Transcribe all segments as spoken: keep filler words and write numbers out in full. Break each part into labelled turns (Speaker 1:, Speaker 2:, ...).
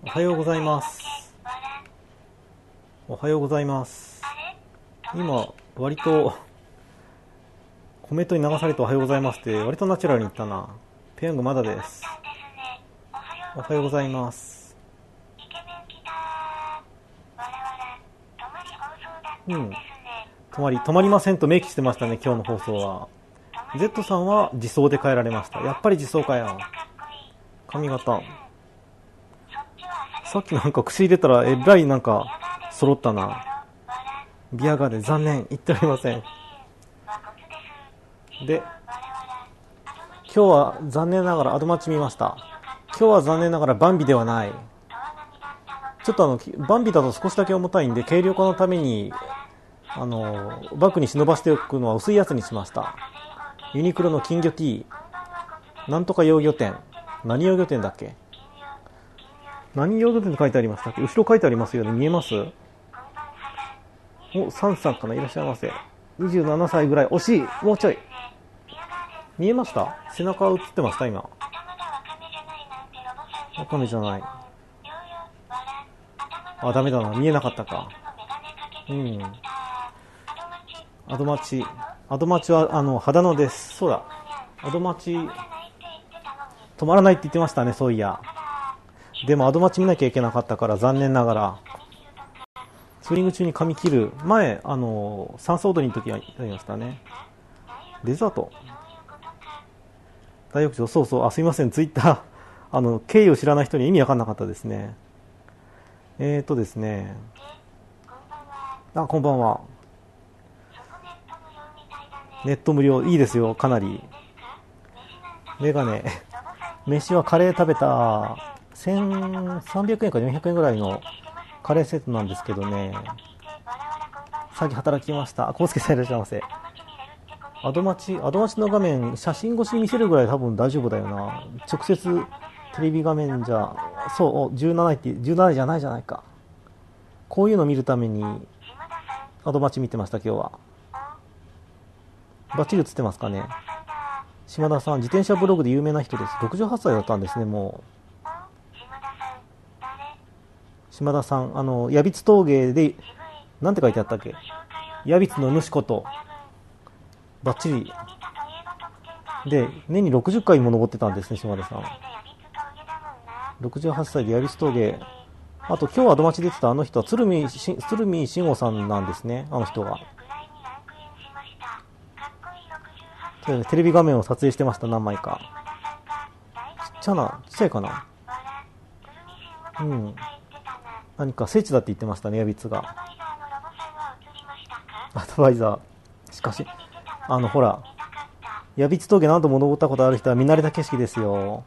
Speaker 1: おはようございます。おはようございます。今、割とコメントに流されておはようございますって割とナチュラルに言ったな。ペヤングまだです。おはようございます。うん。止まり、止まりませんと明記してましたね、今日の放送は。Z さんは自走で帰られました。やっぱり自走かよ。髪型。さっきなんか口入れたらえらいなんか揃ったな。ビアガーで残念、言っておりません。で、今日は残念ながらアドマッチ見ました。今日は残念ながらバンビではない。ちょっとあのバンビだと少しだけ重たいんで軽量化のためにあのバッグに忍ばしておくのは薄いやつにしました。ユニクロの金魚 T なんとか幼魚店、何幼魚店だっけ、何幼魚店って書いてありましたっけ。後ろ書いてありますよね、見えます。お、サンさんかな、いらっしゃいませ。にじゅうななさいぐらい、惜しい、もうちょい。見えました、背中映ってました今。ワカメじゃない。あ、ダメだな、見えなかったか。うん。アドマチ、アドマチはあの秦野です。そうだ、アドマチ止まらないって言ってましたね、そういや。でもアドマチ見なきゃいけなかったから残念ながら。ツーリング中に髪切る前、あの酸素踊りの時はやりましたね。デザート大浴場、そうそう、あ、すいません、ツイッターあの経緯を知らない人に意味わかんなかったですね。えーとですねあ、こんばんは。ネット無料いいですよ、かなり。メガネ飯はカレー食べた。せんさんびゃくえんかよんひゃくえんぐらいのカレーセットなんですけどね。さっき働きました。コウスケさんいらっしゃいませ。アドマチ、アドマチの画面写真越しに見せるぐらい多分大丈夫だよな。直接テレビ画面じゃ、そう、じゅうなないってじゅうなないじゃないじゃないか。こういうのを見るためにアドマチ見てました。今日はバッチリ映ってますかね。島田さん、自転車ブログで有名な人です。ろくじゅうはっさいだったんですね。もう島田さん、あの矢櫃峠でなんて書いてあったっけ、矢櫃の主ことバッチリで年にろくじゅっかいも登ってたんですね、島田さん。ろくじゅうはっさいで矢櫃峠。あと今日アドマチ出てたあの人は鶴見し鶴見慎吾さんなんですね。あの人がテレビ画面を撮影してました。何枚か。ちっちゃな、ちっちゃいかな。うん。何か聖地だって言ってましたね、矢櫃が。アドバイザー。しかし、あのほら、矢櫃峠何度も登ったことある人は見慣れた景色ですよ。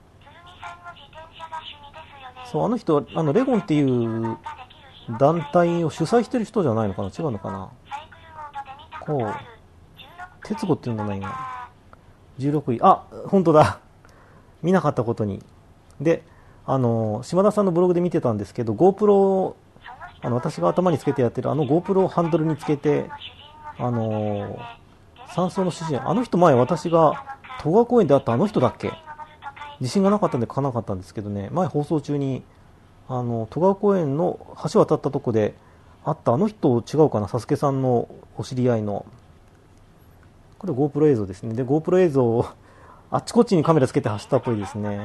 Speaker 1: そう、あの人、あのレゴンっていう団体を主催してる人じゃないのかな、違うのかな。こう、徹子っていうのがない今。じゅうろくい、あ、本当だ。見なかったことに。で、あの島田さんのブログで見てたんですけど、 GoPro、 あの私が頭につけてやってるあの GoPro をハンドルにつけて、あの山荘の主人、あの人前私が戸川公園で会ったあの人だっけ。自信がなかったんで書かなかったんですけどね、前放送中にあの戸川公園の橋渡ったとこで会ったあの人違うかな、サスケさんのお知り合いの。これ GoPro 映像ですね。で GoPro 映像をあっちこっちにカメラつけて走ったっぽいですね。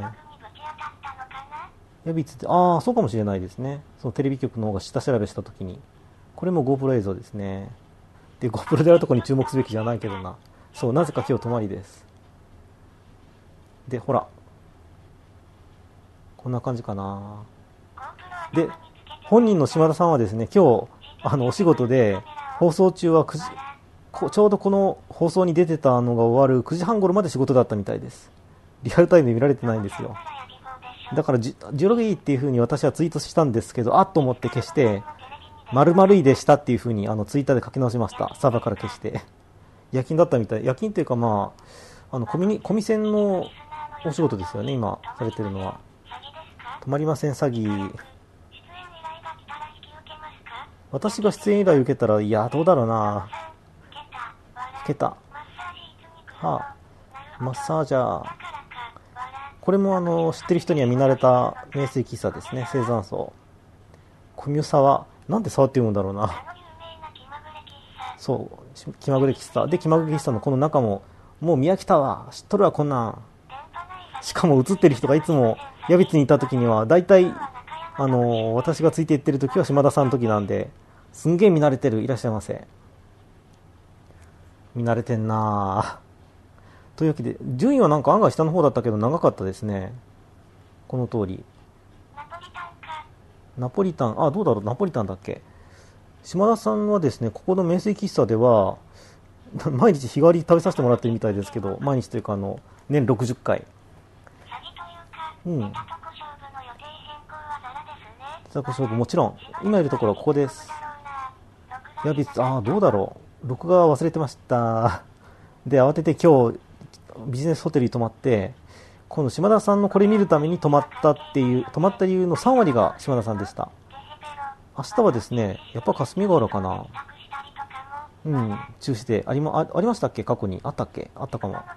Speaker 1: ヤビツって、ああ、そうかもしれないですね。そのテレビ局の方が下調べしたときに。これも GoPro 映像ですね。で、GoPro であるところに注目すべきじゃないけどな。そう、なぜか今日泊まりです。で、ほら。こんな感じかな。で、本人の島田さんはですね、今日、あの、お仕事で、放送中はくじ、ちょうどこの放送に出てたのが終わるくじはん頃まで仕事だったみたいです。リアルタイムで見られてないんですよ。だからじゅうろくいっていう風に私はツイートしたんですけど、あっと思って消して、丸々いでしたっていう風にあのツイッターで書き直しました。サーバーから消して。夜勤だったみたい。夜勤っていうか、まあ、あのコミ、コミセンのお仕事ですよね、今されてるのは。止まりません詐欺。私が出演依頼受けたら、いや、どうだろうな。受けた。はあ、マッサージャー。 これもあの知ってる人には見慣れた名水喫茶ですね。青山荘小宮沢、なんで沢って読むんだろうな。そう気まぐれ喫茶で、気まぐれ喫茶のこの中ももう宮北は知っとるわこんなん。しかも映ってる人がいつも矢光にいた時にはだいたいあの私がついていってる時は島田さんの時なんで、すんげえ見慣れてる。いらっしゃいませ。見慣れてんなぁ。というわけで順位はなんか案外下の方だったけど長かったですね。この通りナポリタン、あ、どうだろう、ナポリタンだっけ。島田さんはですね、ここの名水喫茶では毎日日替わり食べさせてもらってるみたいですけど、毎日というかあの年ろくじゅっかい。うん。ザコ勝負もちろん今いるところはここです。やびつ、ああどうだろう、録画忘れてましたで慌てて今日ビジネスホテルに泊まって、今度島田さんのこれ見るために泊まったっていう、泊まった理由のさん割が島田さんでした。明日はですね、やっぱ霞ヶ浦かな。うん、中止でありま、あ、ありましたっけ、過去にあったっけ、あったかも。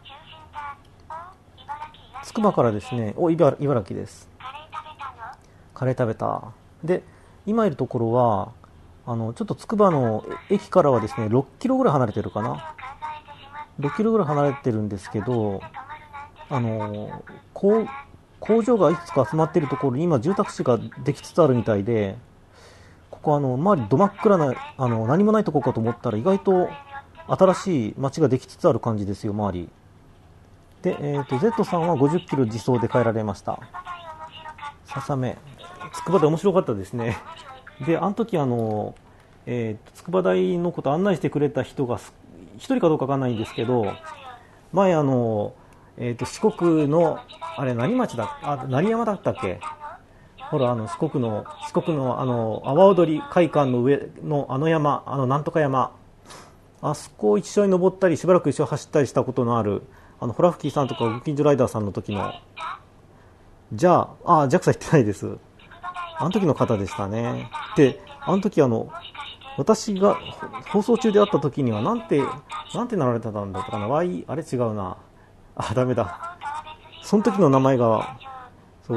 Speaker 1: つくばからですね、お、茨城です。カレー食べた。で今いるところはあのちょっとつくばの駅からはですねろっキロぐらい離れてるかな。ろっキロぐらい離れてるんですけど、あの工工場がいくつか集まっているところに今住宅地ができつつあるみたいで、ここあの周りど真っ暗なあの何もないところかと思ったら意外と新しい街ができつつある感じですよ、周りで。えー、と Z さんはごじゅっキロ自走で帰られました。ささめつくばで面白かったですね。であの時あの、えー、筑波大のこと案内してくれた人がひとりかどうかわかんないんですけど、前あの、えー、と四国のあれ何町だ、あ何山だったっけ、ほらあの四国の四国のあの阿波踊り会館の上のあの山、あのなんとか山、あそこを一緒に登ったりしばらく一緒に走ったりしたことのあるあのホラフキーさんとかご近所ライダーさんの時の、じゃあ、あ、ジャクサ 行ってないです。あの時の方でしたね。で、あの時あの私が放送中で会った時にはなんてなんてなられてたんだったかな。Y あれ違うな。あ、ダメだ。その時の名前がそう。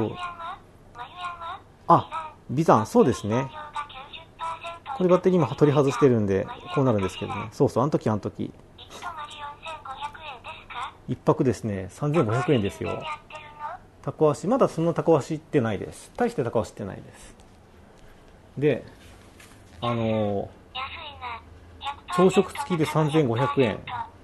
Speaker 1: あ、ビザン、そうですね。これバッテリー今取り外してるんでこうなるんですけどね。そうそう、あの時あの時。一泊ですね、さんぜんごひゃくえんですよ。タコ足、まだそんなタコ足ってないです。大してタコ足ってないです。で、あのー、朝食付きでさんぜんごひゃくえん。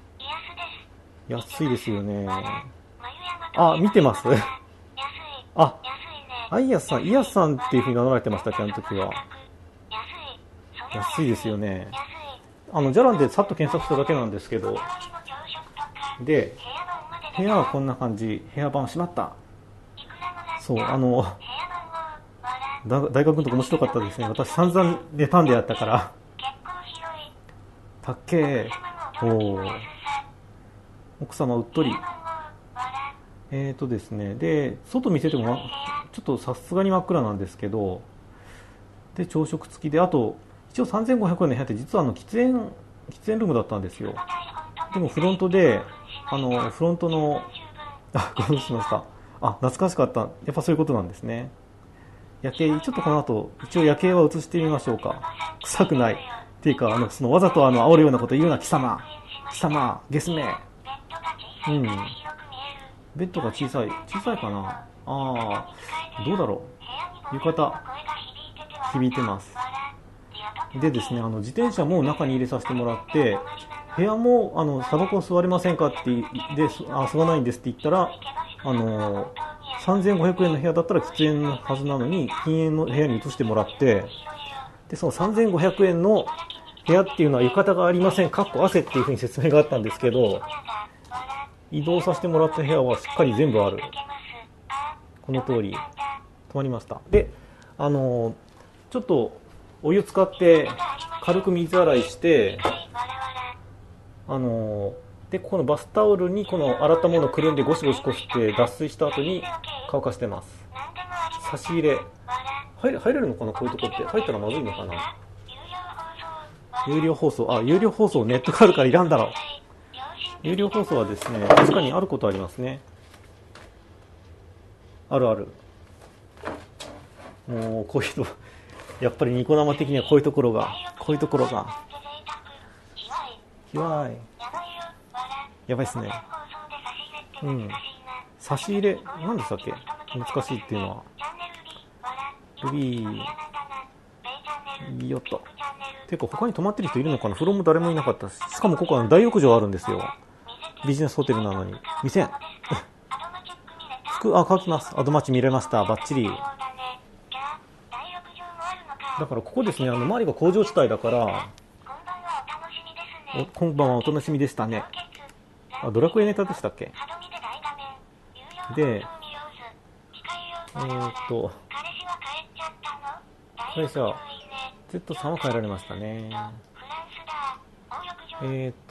Speaker 1: 安いですよね。あ、見てます。あ、アイヤスさん、イヤスさんっていう風に名乗られてましたっけ、あの時は。安いですよね。あの、じゃらんでさっと検索しただけなんですけど。で、部屋はこんな感じ。部屋番閉まった。そう、あの大学のとこ面白かったですね。私散々妬んでやったからたっけー。おー、奥様うっとり。えーとですね、で外見せてもちょっとさすがに真っ暗なんですけど、で朝食付きで、あと一応さんぜんごひゃくえんの部屋って実はあの喫煙喫煙ルームだったんですよ。でもフロントであのフロントのあ、ご存知しました。あ、懐かしかった。やっぱそういうことなんですね。夜景、ちょっとこの後一応夜景は映してみましょうか。臭くないっていうか、あのそのわざとあの煽るようなこと言うな、貴様貴様ゲスめ。うん、ベッドが小さい小さいかな。あー、どうだろう、浴衣響いてます。でですね、あの自転車も中に入れさせてもらって、部屋もあのタバコ座れませんかってで、あ、吸わないんですって言ったら、あのさんぜんごひゃくえんの部屋だったら喫煙のはずなのに禁煙の部屋に移してもらって、でそのさんぜんごひゃくえんの部屋っていうのは浴衣がありませんかっこ汗っていうふうに説明があったんですけど、移動させてもらった部屋はしっかり全部ある。この通り泊まりました。で、あのちょっとお湯使って軽く水洗いして、あのでここのバスタオルにこの洗ったものをくるんでゴシゴシこして脱水した後に乾かしてます。差し入れ入れ、入れるのかな、こういうとこって。入ったらまずいのかな。有料放送、あ、有料放送ネットがあるからいらんだろう。有料放送はですね、確かにあることありますね。 あるある。もうこういうのやっぱりニコ生的にはこういうところがこういうところがひわいやばいっすね。うん。差し入れ何でしたっけ、難しいっていうのは。ルビーよっと。てか他に泊まってる人いるのかな。風呂も誰もいなかったし、しかもここは大浴場あるんですよ。ビジネスホテルなのに。店服、あ、乾きます。アドマチ見れました。バッチリ。だからここですね、あの周りが工場地帯だから、お今晩はお楽しみでしたね。あ、ドラクエネタでしたっけ。で、えーっと会社 Z さんは帰られましたね。えーっと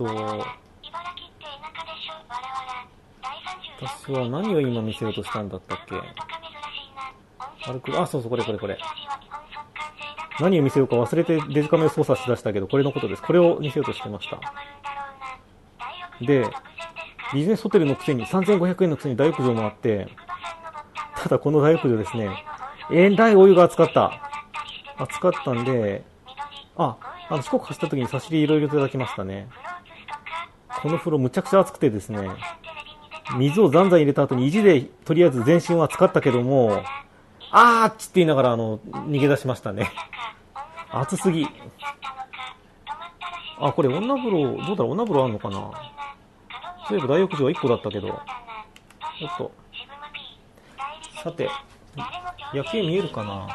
Speaker 1: 私は何を今見せようとしたんだったっけ。歩く、あ、そうそう、これこれこれ。何を見せようか忘れてデジカメを操作しだしたけど、これのことです。これを見せようとしてました。で、ビジネスホテルのくせにさんぜんごひゃくえんのくせに大浴場もあって、ただこの大浴場ですね、えらいお湯が熱かった。熱かったんで、あ、あの四国走った時に差し入れいろいろいただきましたね。この風呂むちゃくちゃ熱くてですね、水をざんざん入れた後に意地でとりあえず全身は熱かったけども、あーっちって言いながらあの逃げ出しましたね。暑すぎ。あ、これ女風呂、どうだろう、女風呂あんのかな。そういえば大浴場はいっこだったけど。ちょっと。さて、夜景見えるかな。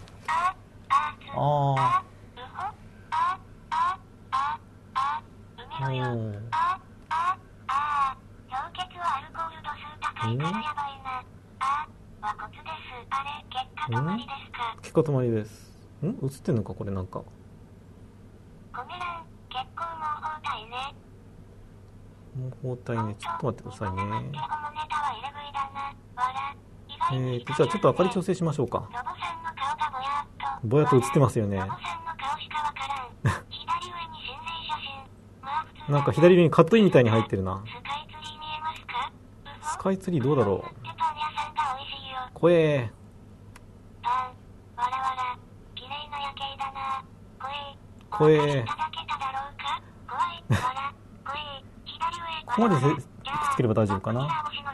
Speaker 1: あー。うん。ん？ん？結果止まりです。ん？映ってんのかこれなんか。包帯ね、ちょっと待ってくださいね。えーと、じゃあちょっと明かり調整しましょうか。ぼやっと映ってますよね。なんか左上にカットインみたいに入ってるな。スカイツリーどうだろう。怖え。怖え。ここまでくっつければ大丈夫かな。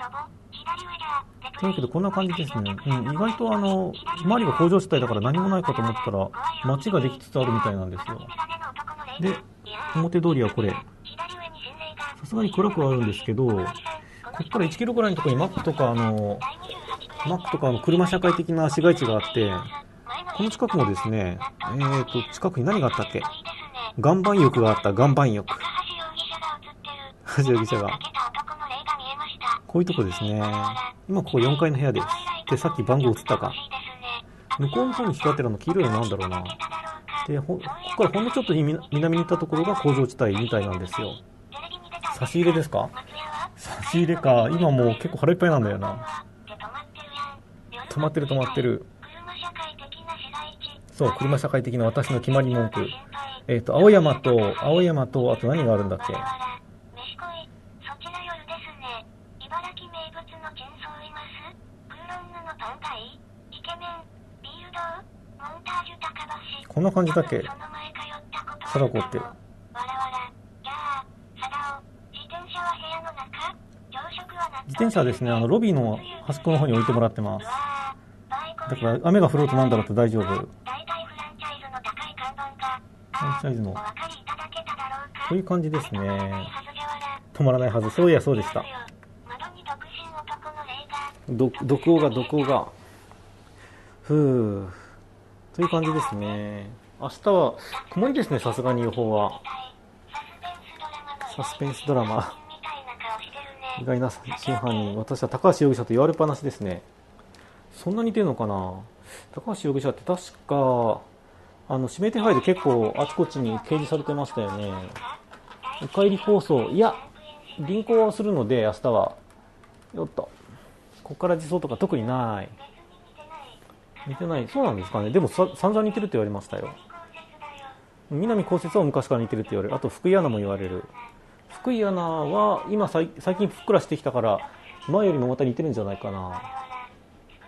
Speaker 1: というわけでこんな感じですね。うん、意外とあの周りが工場地帯だから何もないかと思ったら街ができつつあるみたいなんですよ。で、表通りはこれ。さすがに暗くはあるんですけど、ここからいちキロぐらいのところにマックとかあのマックとかの車社会的な市街地があって、この近くもですね、えーと近くに何があったっけ。岩盤浴があった。岩盤浴。橋容疑者が。こういうとこですね。今ここよんかいの部屋です。で、さっき番号映ったか。向こうの方に光ってるの黄色いのなんだろうな。で、ここからほんのちょっと南に行ったところが工場地帯みたいなんですよ。差し入れですか。差し入れか。今もう結構腹いっぱいなんだよな。止まってる止まってる。そう、車社会的な私の決まり文句。えっと、青山と、青山と、あと何があるんだっけ。こんな感じだっけ、貞子って。自転車はですね、あのロビーの端っこの方に置いてもらってます。だから雨が降ろうとなんだろうと大丈夫。フランチャイズのこういう感じですね。止まらないはず。そういやそうでした。ど毒王が毒王がふうという感じですね。明日は曇りですね。さすがに予報は。サスペンスドラマ。意外な真犯人。私は高橋容疑者と言われっぱなしですね。そんな似てるのかな。高橋容疑者って確かあの指名手配で結構あちこちに掲示されてましたよね。お帰り放送、いや銀行はするので明日はよっとここから自走とか特にない。似てない。そうなんですかね。でもさ散々似てるって言われましたよ。南こうせつは昔から似てるって言われる。あと福井アナも言われる。福井アナは今最近ふっくらしてきたから前よりもまた似てるんじゃないかな。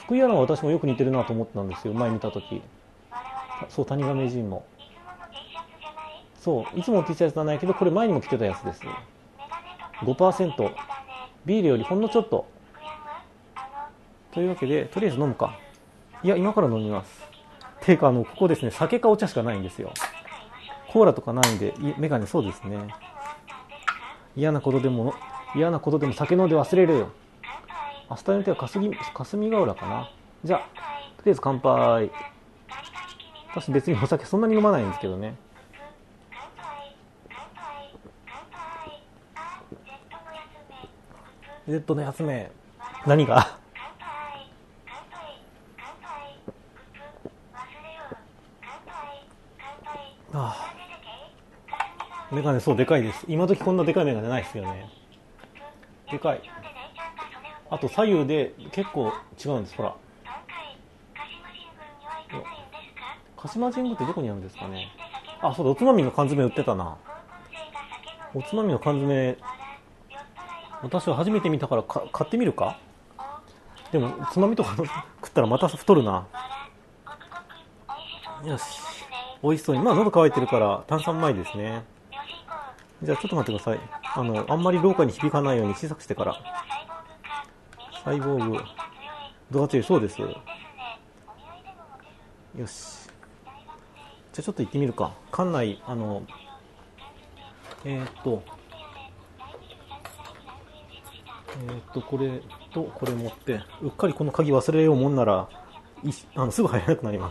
Speaker 1: 福井アナは私もよく似てるなと思ったんですよ、前見たとき。そう、谷川名人も。そう、いつもの T シャツじゃないけど、これ前にも着てたやつです。ごパーセント。ビールよりほんのちょっと。というわけで、とりあえず飲むか。いや、今から飲みます。ていうか、あの、ここですね、酒かお茶しかないんですよ。コーラとかないんで、メガネ、そうですね。嫌なことでも、嫌なことでも酒飲んで忘れるよ。明日の予定は霞霞ヶ浦かな。じゃあ、とりあえず乾杯。私別にお酒そんなに飲まないんですけどね。Z のやつめ。何がああ、メガネそうでかいです。今時こんなでかいメガネないですよね。でかい。あと左右で結構違うんです。ほら、鹿島神宮ってどこにあるんですかね。あ、そうだ、おつまみの缶詰売ってたな。おつまみの缶詰、私は初めて見たからか買ってみるか。でもつまみとか食ったらまた太るな。よし、美味しそうに。まあ喉乾いてるから炭酸前ですね。じゃあちょっと待ってください。あのあんまり廊下に響かないように小さくしてから。サイボーグ度が強い。そうです。よし、じゃあちょっと行ってみるか。館内、あのえー、っとえー、っとこれとこれ持って、うっかりこの鍵忘れようもんならいあのすぐ入れなくなります。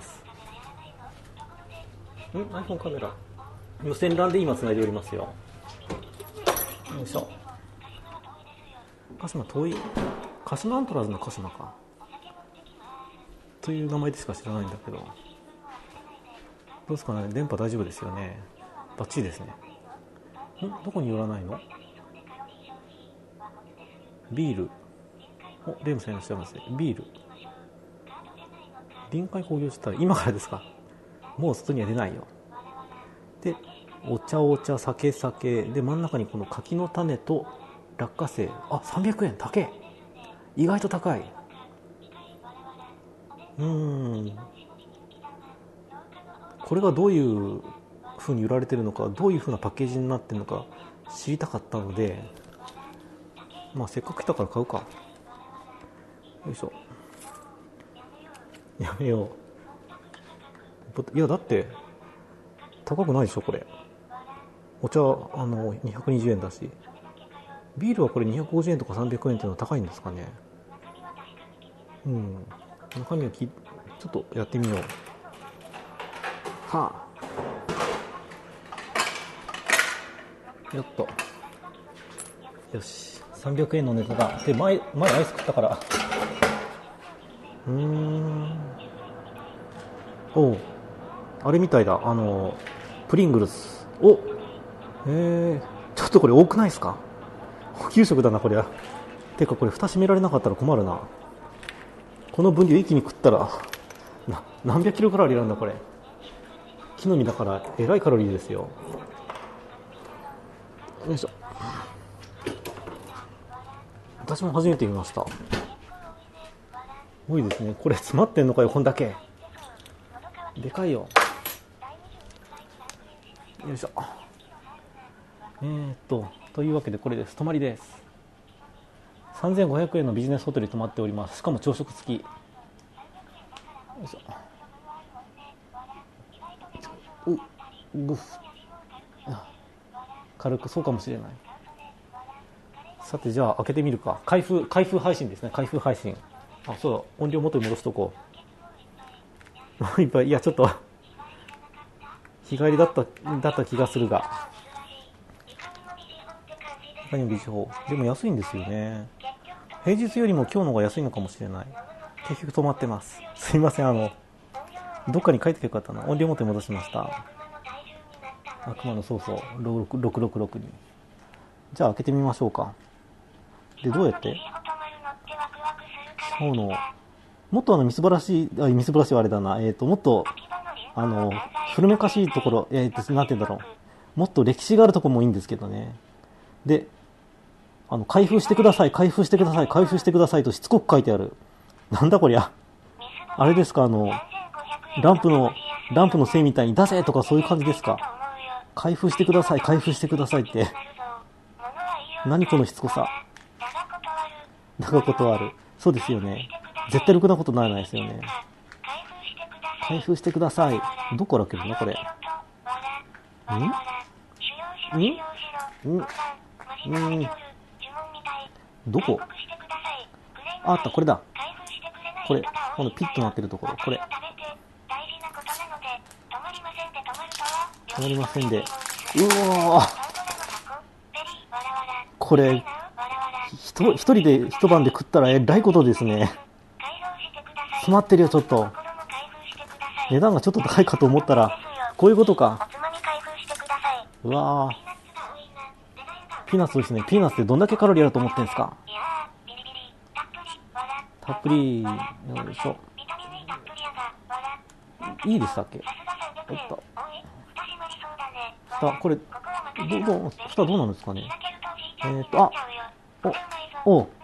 Speaker 1: ん iPhone カメラ無線 ラン で今つないでおりますよ。よいしょ。鹿島遠い、鹿島アントラーズの鹿島かという名前でしか知らないんだけど、どうですかね。電波大丈夫ですよね。バッチリですね。んどこに寄らないの。ビール、おレイムさんいらっしゃいますね。ビール、臨海工業地帯、今からですか。もう外には出ないよ。でお茶お茶酒酒で、真ん中にこの柿の種と落花生。あ、さんびゃくえん、高い。意外と高い。うーんこれがどういう風に売られてるのか、どういう風なパッケージになってるのか知りたかったので、まあせっかく来たから買うか。よいしょ。やめよう。いやだって高くないでしょこれ。お茶あのにひゃくにじゅうえんだし、ビールはこれにひゃくごじゅうえんとかさんびゃくえんっていうのは高いんですかね。うん、中身をきちょっとやってみよう。はあ、よっと。よし、さんびゃくえんのネタだ。で前前アイス食ったから。うーんおう、あれみたいだ。あのプリングルス。おえー、ちょっとこれ多くないですか。給食だなこりゃ。てかこれ蓋閉められなかったら困るな。この分量一気に食ったらな何百キロカロリーなんだこれ。木の実だからえらいカロリーですよ。よいしょ。私も初めて見ました。多いですね。これ詰まってんのかよ、こんだけ。でかいよ。よいしょ。えーっとというわけでこれです。泊まりです。さんぜんごひゃくえんのビジネスホテルに泊まっております。しかも朝食付き。よいしょ。うグフ。軽くそうかもしれない。さてじゃあ開けてみるか。開封開封配信ですね。開封配信。あ、そうだ、音量元に戻しとこう。いっぱい。いやちょっと日帰りだっただった気がするが、他にもビジホでも安いんですよね。平日よりも今日の方が安いのかもしれない。結局止まってます。すいません。あのどっかに書いてけばよかったな。音量元に戻しました。悪魔のそうそうろくろくろくろくに。じゃあ開けてみましょうか。でどうやってそうのもっとあのみすぼらしいあみすぼらしいはあれだな。えっ、ー、ともっとあの古めかしいところ、えっ、ー、となんて言うんだろう、もっと歴史があるところもいいんですけどね。であの開封してください開封してください開封してくださいとしつこく書いてある。なんだこりゃ。 あれですか、あの、ランプの、ランプのせいみたいに出せとかそういう感じですか。開封してください、開封してくださいって。何このしつこさ。だが断る。そうですよね。絶対ろくなことないないですよね。開封してください。どこから開けるのこれ。んんんんどこああった、これだ。これ、このピッとなってるところ。これ。止まりませんで。うおーこれ、ひと一人で一晩で食ったらえらいことですね。詰まってるよ、ちょっと。値段がちょっと高いかと思ったら、こういうことか。うわー。ピーナッツですね。ピーナッツってどんだけカロリーあると思ってんですか。たっぷり、よいしょ。いいでしたっけ。おっと。蓋、これ、ど、ど、蓋どうなんですかね。えーと、あ、お、お、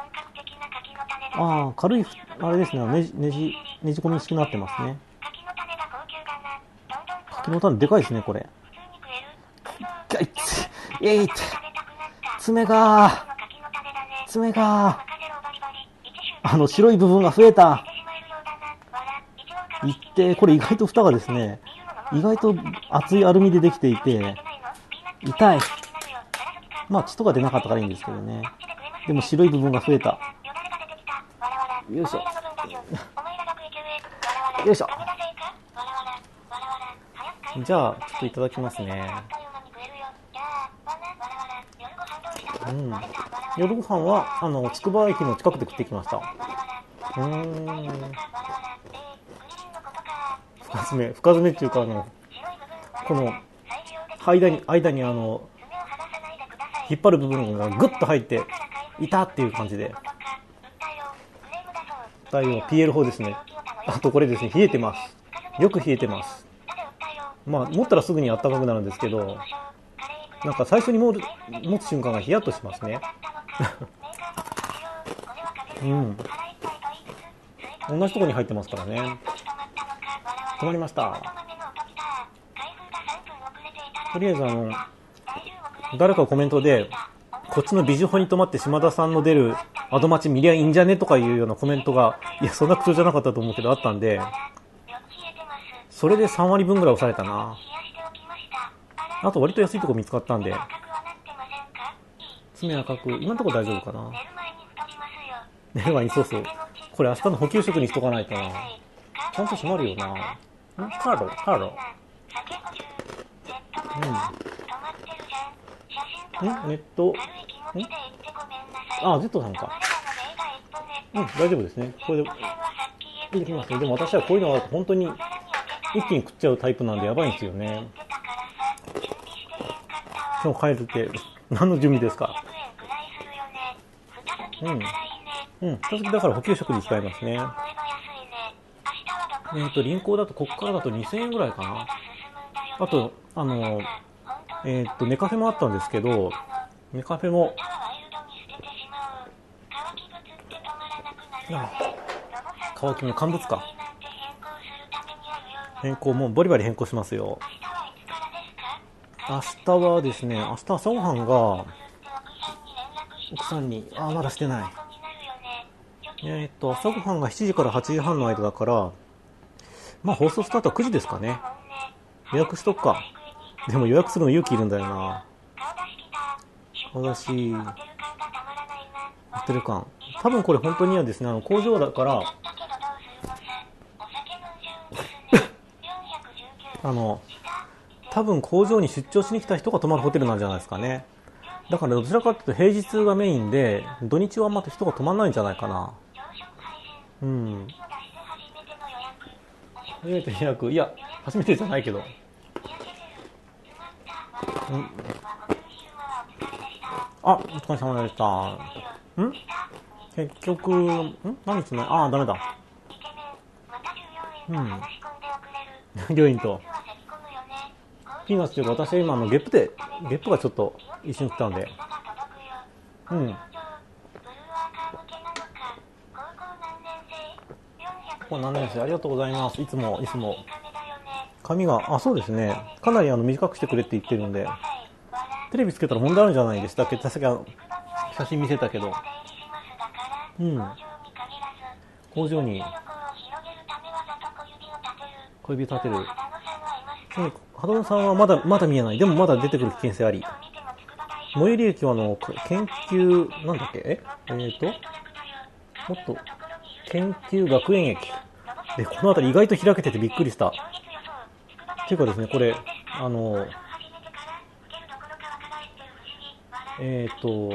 Speaker 1: ああ、軽い、あれですね、ねじ、ねじ、ねじ込み式になってますね。柿の種でかいですね、これ。いっ、えいって、爪が、爪が、あの、白い部分が増えた。いって、これ意外と蓋がですね、意外と厚いアルミでできていて、痛い。まあ、血とか出なかったからいいんですけどね。でも白い部分が増えた。よいしょ。よいしょ。じゃあ、ちょっといただきますね。うん。夜ご飯は、あの、つくば駅の近くで食ってきました。うーん。深爪、深爪っていうか、あの、この、間に、間にあの、引っ張る部分がグッと入って、いたっていう感じで。太陽、ピーエル 法ですね。あとこれですね、冷えてます。よく冷えてます。まあ、持ったらすぐにあったかくなるんですけど、なんか最初に持つ瞬間がヒヤッとしますね。うん。同じとこに入ってますからね。止まりました。とりあえずあの、誰かコメントで、こっちのビジホに止まって島田さんの出るアドマチ見りゃいいんじゃねとかいうようなコメントが、いや、そんな口調じゃなかったと思うけどあったんで、それでさん割分ぐらい押されたな。あと割と安いとこ見つかったんで、爪赤く、今のところ大丈夫かな。寝る前にそうそう。これ明日の補給食にしとかないとな。ちゃんと閉まるよな。んカードカードうん。んネットんあ、Z さんか。うん、大丈夫ですね。これで、できますね。でも私はこういうのは本当に一気に食っちゃうタイプなんでやばいんですよね。今日帰るって何の準備ですか。うん。うん。二月だから補給食に使いますね。えっ、ー、と、輪行だとこっからだとにせんえんぐらいかな。あと、あの、えっ、ー、と、ネカフェもあったんですけど、ネカフェも、あ乾きの乾物か。変更もうバリバリ変更しますよ。明日はですね、明日朝ごはんが奥さんに、あまだしてない。えっと朝ごはんがしちじからはちじはんの間だから、まあ放送スタートはくじですかね。予約しとくか。でも予約するの勇気いるんだよな。顔出しホテル感、多分これ本当にはですね、あの工場だからあの多分工場に出張しに来た人が泊まるホテルなんじゃないですかね。だからどちらかというと平日がメインで、土日はまた人が泊まらないんじゃないかな。うん。初めて予約、いや初めてじゃないけど。んあ、お疲れ様でした。ん結局、ん何つないああ、ダメだ。うん。病院と。ピーナッツというか、私は今、あの、ゲップで、ゲップがちょっと一瞬来たんで。うん。 こ何年生ありがとうございます。いつもいつも髪があそうですね、かなりあの短くしてくれって言ってるんで、テレビつけたら問題あるんじゃないでしたっけ。さっきあの写真見せたけど、うん工場に小指を立てる。波動さんはまだまだ見えない。でもまだ出てくる危険性あり。最寄り駅はあの研究なんだっけええー、ともっと研究学園駅で、この辺り意外と開けててびっくりした。っていうかですね、これあのえっ、ー、と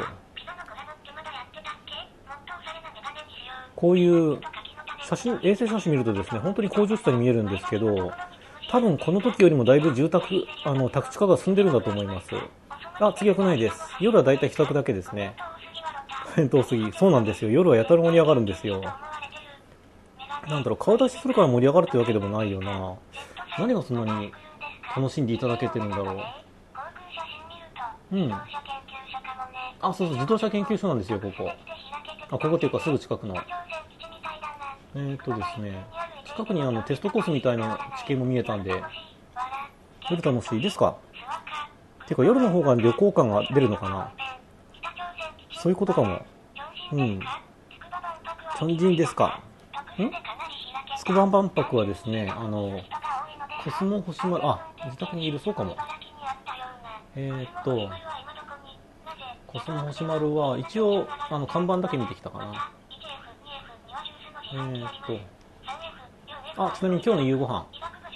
Speaker 1: こういう写真衛星写真見るとですね、本当に工場下に見えるんですけど、多分この時よりもだいぶ住宅あの宅地化が進んでるんだと思います。あ、次は来ないです。夜はだいたい帰宅だけですね。返答過ぎ。そうなんですよ。夜はやたら盛り上がるんですよ。なんだろう、顔出しするから盛り上がるってわけでもないよな。何がそんなに楽しんでいただけてるんだろう。うん。あ、そうそう、自動車研究所なんですよ、ここ。あ、ここっていうかすぐ近くの。えーとですね、近くにあのテストコースみたいな地形も見えたんで、夜楽しいですか。てか夜の方が旅行感が出るのかな。そういうことかも。うん。チョンジンですか。んつくば万博はですね、あのコスモ星丸、あ、自宅にいる、そうかも。えーっとコスモ星丸は一応あの看板だけ見てきたかな。えーっとあ、ちなみに今日の夕ご飯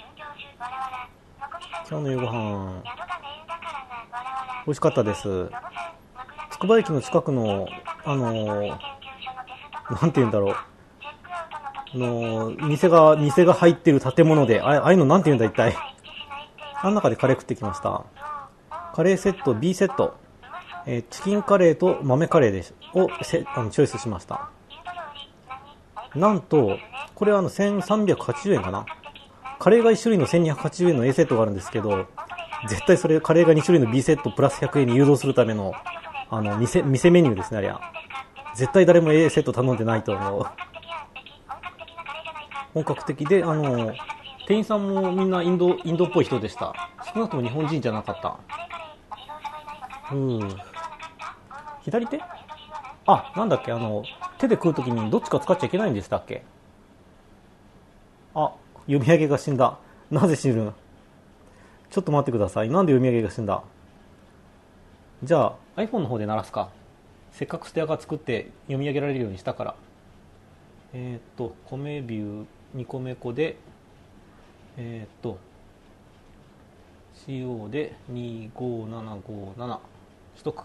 Speaker 1: 今日の夕ご飯美味しかったです。つくば駅の近くのあのなんて言うんだろう、あの店が店が入ってる建物で、あああいうのなんて言うんだ一体。あの中でカレー食ってきました。カレーセット B セット、えー、チキンカレーと豆カレーですをせあのチョイスしました。なんとこれはあのせんさんびゃくはちじゅうえんかな。カレーがいち種類のせんにひゃくはちじゅうえんの A セットがあるんですけど、絶対それカレーがに種類の B セットプラスひゃくえんに誘導するためのあの 店, 店メニューですね。あれは絶対誰も A セット頼んでないと思う。本格的で、あの店員さんもみんなインドインドっぽい人でした。少なくとも日本人じゃなかった。うん。左手？あ、なんだっけ、あの手で食うときにどっちか使っちゃいけないんでしたっけ。あ、読み上げが死んだ。なぜ死ぬの？ちょっと待ってください。なんで読み上げが死んだ？じゃあ iPhone の方で鳴らすか。せっかくステアが作って読み上げられるようにしたから。えっ、ー、と米ビューにこめ粉でえっ、ー、と シーオー でにごななごなな取得。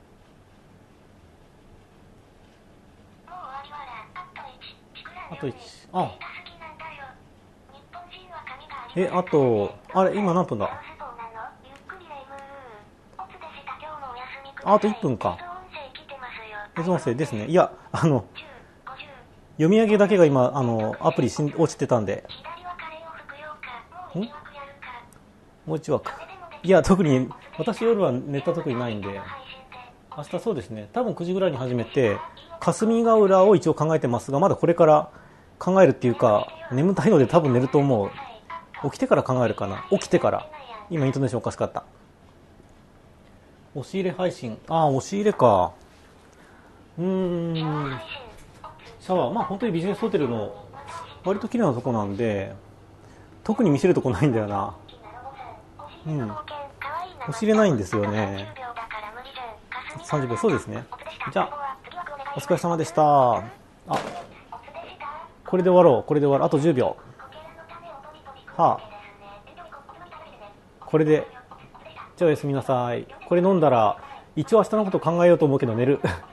Speaker 1: あといち。あえあとあれ今何分だ。あといっぷんか。音声ですね。いやあの読み上げだけが今あのアプリしん落ちてたんで。んもう一枠。いや特に私夜はネタ特にないんで、明日そうですね、多分くじぐらいに始めて霞ヶ浦を一応考えてますが、まだこれから考えるっていうか眠たいので多分寝ると思う。起きてから考えるかな。起きてから。今イントネーションおかしかった。押し入れ配信。ああ押し入れか。うーんシャワー、まあ本当にビジネスホテルの割と綺麗なとこなんで特に見せるとこないんだよな。うん押し入れないんですよね。さんじゅっぷん。そうですね。じゃあお疲れ様でした。あこれで終わろう。これで終わる。あとじゅうびょう。はあこれでじゃあおやすみなさい。これ飲んだら一応明日のこと考えようと思うけど寝る